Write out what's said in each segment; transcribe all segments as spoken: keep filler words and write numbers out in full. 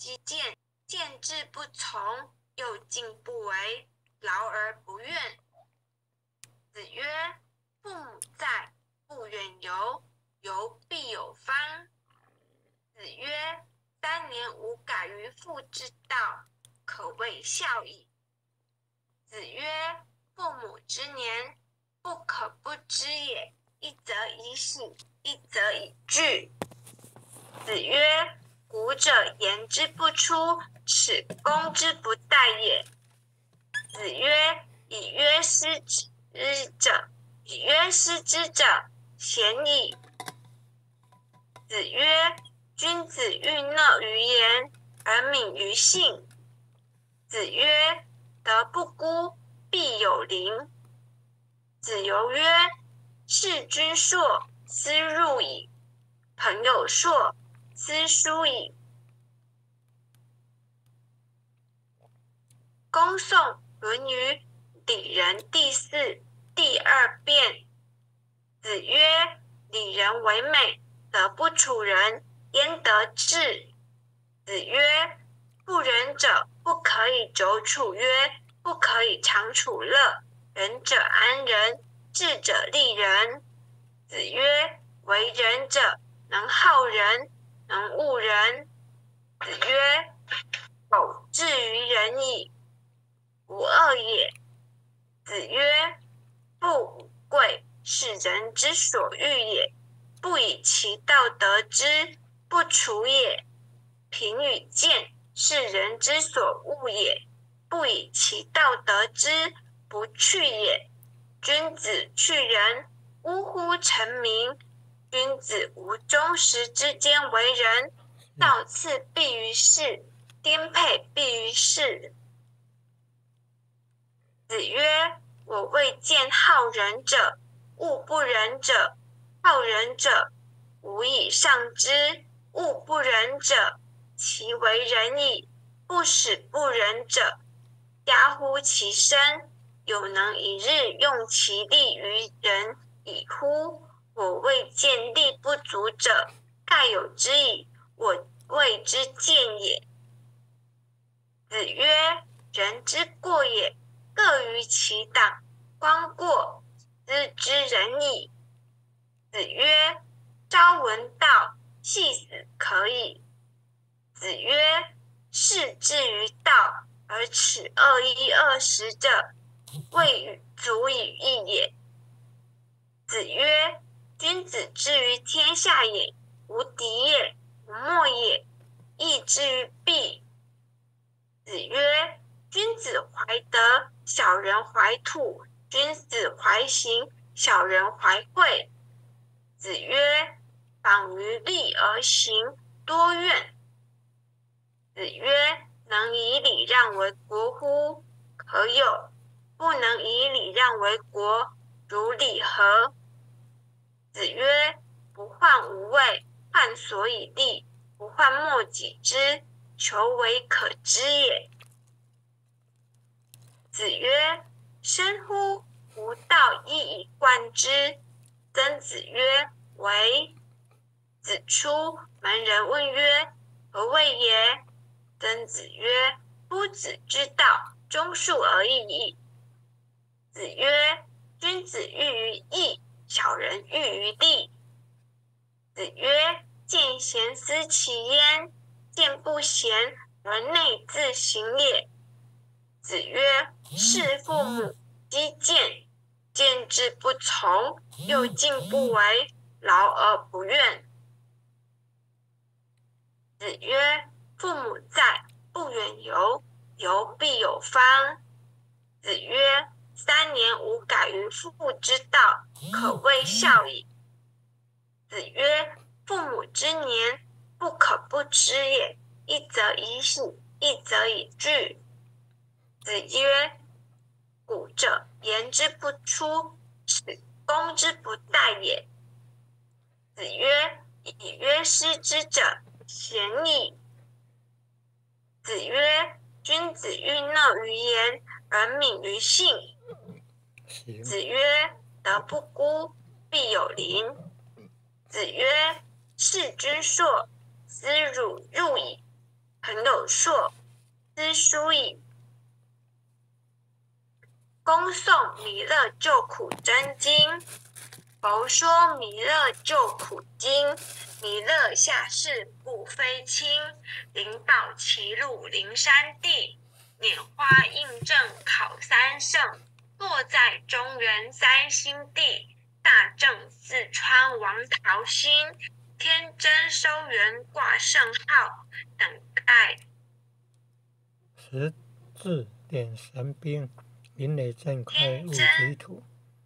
击谏，谏之不从，又进不为，劳而不怨。子曰：父母在，不远游，游必有方。子曰：三年无改于父之道，可谓孝矣。子曰：父母之年，不可不知也，一则以喜，一则以惧。子曰：古者言之不出，耻攻之不殆也。子曰：以约失之者，以约失之者，鲜矣。子曰：君子欲讷于言，而敏于信。子曰：德不孤，必有邻。子游曰：事君硕，斯入矣；朋友硕，斯疏矣。恭诵《论语》里仁第四第二遍。子曰：礼仁为美，德不处人，焉得志？子曰：不仁者不可以久处，曰不可以长处乐。仁者安仁，智者利人。子曰：为仁者，能好人，能恶人。子曰：苟志于仁矣，无恶也。子曰：不武贵，是人之所欲也，不以其道得之，不处也。贫与贱，是人之所恶也，不以其道得之，不去也。君子去仁，呜呼！成名。君子无忠实之间为人，倒次必于世，颠沛必于世。子曰：我未见好仁者，恶不仁者。好仁者，无以上之；恶不仁者，其为仁矣。不使不仁者，加乎其身，有能一日用其力于仁矣乎？我未见力不足者，盖有之矣，我谓之见也。子曰：人之过也，各于其党，观过，斯之仁矣。子曰：朝闻道，夕死可矣。子曰：士志于道，而耻恶衣恶食者，谓足以义也。子曰：君子之于天下也，无敌也，无莫也，义之于弊。子曰：君子怀德，小人怀土；君子怀行，小人怀惠。子曰：访于利而行，多怨。子曰：能以礼让为国乎？可有。不能以礼让为国，如礼何？子曰：不患无位，患所以立；不患莫己知，求为可知也。子曰：深乎！吾道一以贯之。曾子曰：为。子出门，人问曰：何谓也？曾子曰：夫子之道，忠恕而已矣。子曰：君子喻于义，小人喻于利。子曰：见贤思齐焉，见不贤而内自省也。子曰：事父母，击谏，谏之不从，又进不为，劳而不怨。子曰：父母在，不远游，游必有方。子曰：三年无改于父之道，可谓孝矣。子曰：父母之年，不可不知也，一则以喜，一则以惧。子曰：古者言之不出，耻攻之不殆也。子曰：以约失之者，鲜矣。子曰：君子欲讷于言，而敏于信。子曰：德不孤，必有邻。子曰：事君硕，斯辱入矣。 朋友硕，思书矣。公宋弥勒救苦真经。佛说弥勒救苦经，弥勒下世不非轻。灵宝齐入灵山地，拈花印证考三圣。落在中原三星地，大正四川王桃心。天真收元挂圣号，等待十字点神兵，云雷震开雾极土。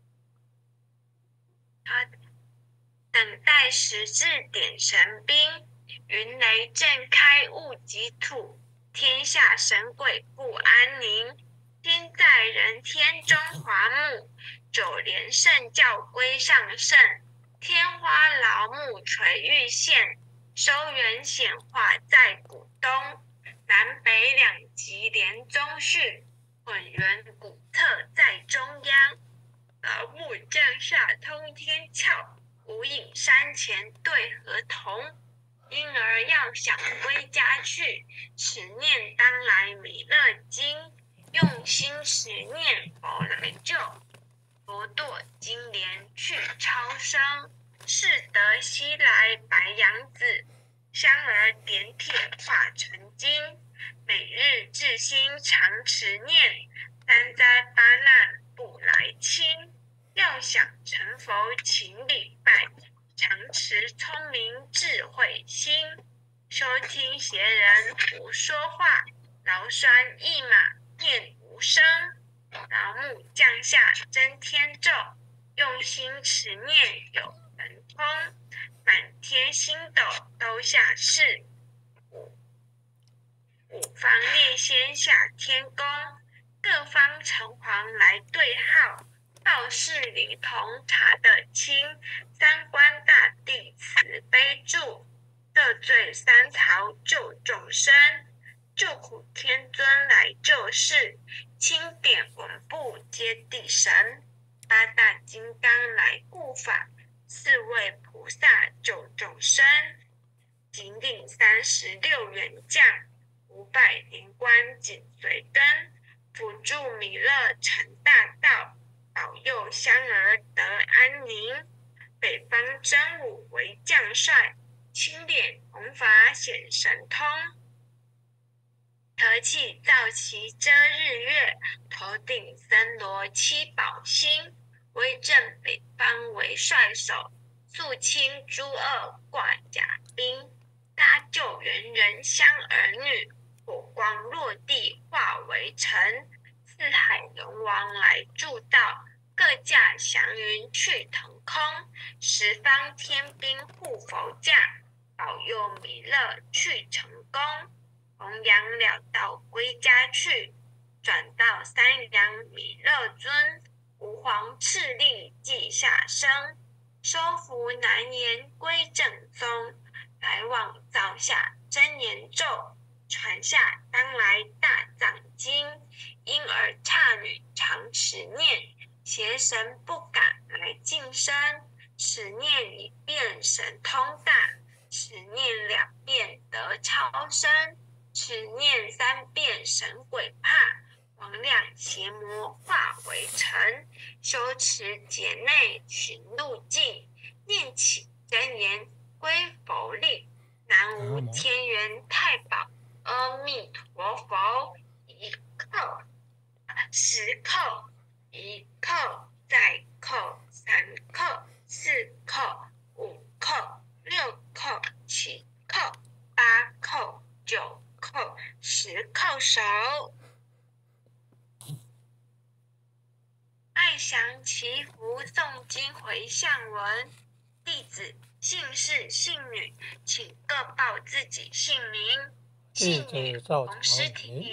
等待十字点神兵，云雷震开雾极土。天下神鬼不安宁，天在人天中华木。九连圣教归上圣，天花劳木垂玉线。收元显化在古东，南北两极连宗序。混元古特在中央，劳木降下通天窍。无影山前对河童，婴儿要想归家去，持念当来弥勒经。用心持念佛来救，佛堕金莲去超生。是得西来白羊子，香儿点铁化成金。每日至心常持念，三灾八难不来侵。要想成佛请礼拜，常持聪明智慧心。收听邪人胡说话，劳酸一马念无声。劳木降下真天咒，用心持念有神通。满天星斗都下世，五五方列仙下天宫。各方城隍来对号，道士灵童查得清。三官大帝慈悲助，得罪三曹救众生。救苦天尊来救世，钦点文部接地神。八大金刚来护法，四位菩萨救众生。紧领三十六员将，五百灵官紧随跟。辅助弥勒成大道，保佑香儿得安宁。北方真武为将帅，钦点弘法显神通。德气造旗遮日月，头顶森罗七宝星。威震北方为帅首，肃清诸恶挂甲兵。搭救猿人香儿女，火光落地化为尘。四海龙王来助道，各驾祥云去腾空。十方天兵护佛驾，保佑弥勒去成功。弘扬了道归家去，转到三阳弥勒尊。吾皇敕令记下生，收服难言归正宗。来往造下真言咒，传下当来大藏经。婴儿刹女常持念，邪神不敢来近身。持念一遍神通大，持念两遍得超生。持念三遍神鬼怕，魍魉邪魔化为尘。修持劫内寻路径，念起真言归佛力。南无天元太保阿弥陀佛。一叩十叩，一叩再叩，三叩四叩五叩六叩七叩八叩九叩十叩首。爱详祈福诵经回向文，弟子姓氏姓女，请各报自己姓名。姓女洪诗婷。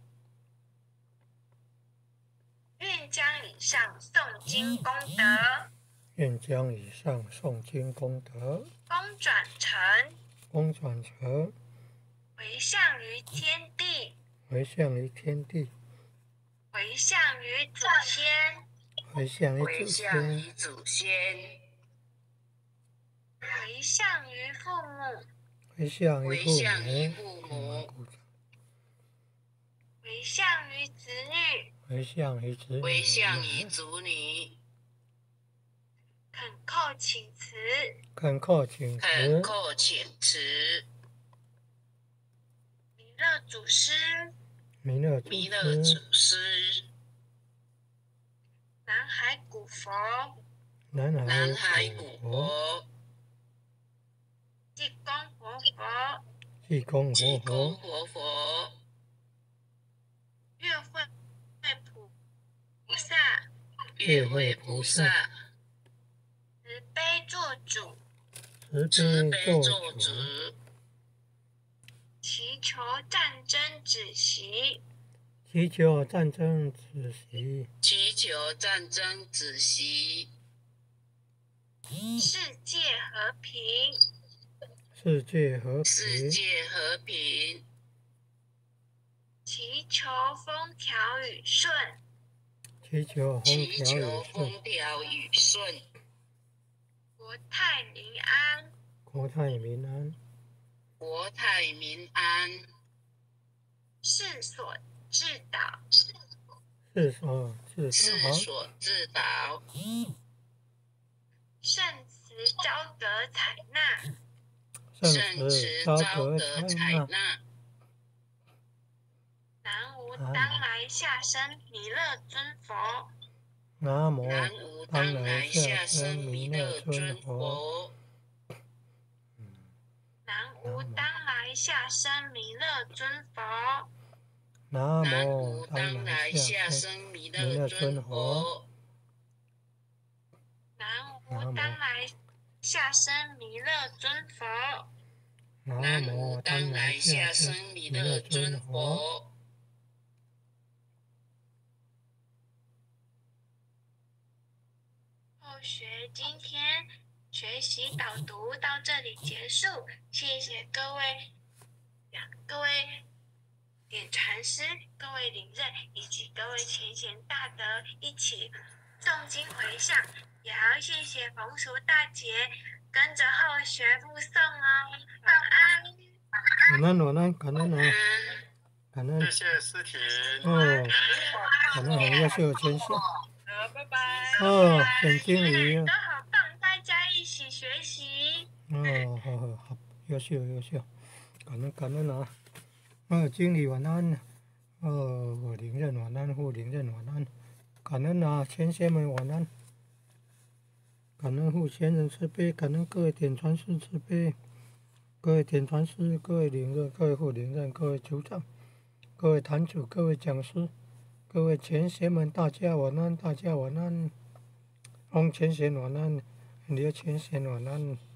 愿将以上诵经功德， 愿将以上诵经功德， 功转成， 功转成， 回向于天地， 回向于天地， 回向于祖先， 回向于祖先， 祖先，回向于父母， 回向于回父向于母， 父母， 回向于子女， 回向于子回向于女， 子女， 恳叩请辞， 恳叩请恳辞， 叩请辞， 弥勒祖师， 弥勒祖弥勒师， 祖师， 南海古佛， 南海南海古古佛， 佛， 济公活佛， 济公济活公佛， 活佛， 月慧菩萨， 月慧菩萨， 慈悲做主， 慈慈悲悲做做主， 主， 祈求战争止息， 祈求战争止息， 祈求战争止息， 世界和平， 世界和世平， 界和平， 祈求风调雨顺， 祈求风祈求调雨顺， 风调雨顺， 国泰民安， 国泰民安， 国泰民安， 世所致导， 世所致世导， 所致导， 圣慈昭德采纳， 圣圣慈慈昭昭德德采纳， 采纳， 南无当来下生弥勒尊佛， 南无南无当当来来下下生生弥弥勒勒尊尊佛， 佛， 南无当来下生弥勒尊佛， 南南无无当当来来下下生生弥弥勒勒尊尊佛， 佛， 南无当来下生弥勒尊佛， 南南无无当来当来下下生生弥弥勒勒尊尊佛。 佛。 后学今天学习导读到这里结束，谢谢各位，各位点禅师、各位领任以及各位浅显大德一起诵经回向，也要谢谢冯叔大姐跟着后学附诵哦。晚安。 感恩晚安，感恩啊，感恩谢谢思婷。 哦，感恩很优秀，谦虚。 好，拜拜。 哦，点经理都好棒，大家一起学习。 哦，好好好，优秀优秀，感恩感恩啊。哦，经理晚安，哦，我领任晚安，副领任晚安，感恩啊，前贤们晚安，感恩护贤人慈悲，感恩各位点传师慈悲，各位点传师，各位领任，各位副领任，各位组长，各位坛主，各位讲师，各位前贤们，大家晚安，大家晚安，翁前贤晚安，刘前贤晚安。